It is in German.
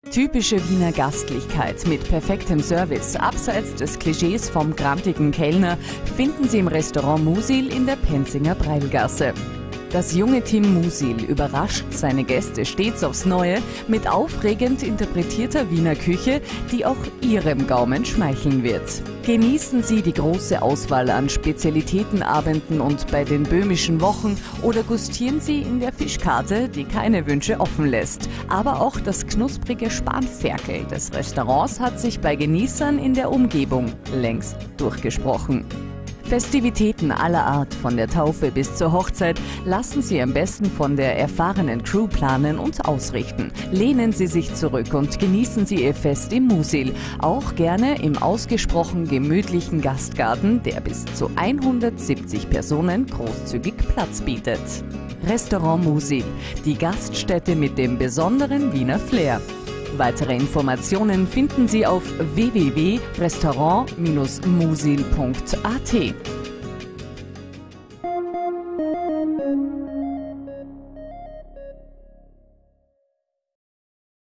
Typische Wiener Gastlichkeit mit perfektem Service, abseits des Klischees vom grantigen Kellner, finden Sie im Restaurant Musil in der Penzinger Breilgasse. Das junge Team Musil überrascht seine Gäste stets aufs Neue mit aufregend interpretierter Wiener Küche, die auch Ihrem Gaumen schmeicheln wird. Genießen Sie die große Auswahl an Spezialitätenabenden und bei den böhmischen Wochen oder gustieren Sie in der Fischkarte, die keine Wünsche offen lässt. Aber auch das knusprige Spanferkel des Restaurants hat sich bei Genießern in der Umgebung längst durchgesprochen. Festivitäten aller Art, von der Taufe bis zur Hochzeit, lassen Sie am besten von der erfahrenen Crew planen und ausrichten. Lehnen Sie sich zurück und genießen Sie Ihr Fest im Musil, auch gerne im ausgesprochen gemütlichen Gastgarten, der bis zu 170 Personen großzügig Platz bietet. Restaurant Musil, die Gaststätte mit dem besonderen Wiener Flair. Weitere Informationen finden Sie auf www.restaurant-musil.at.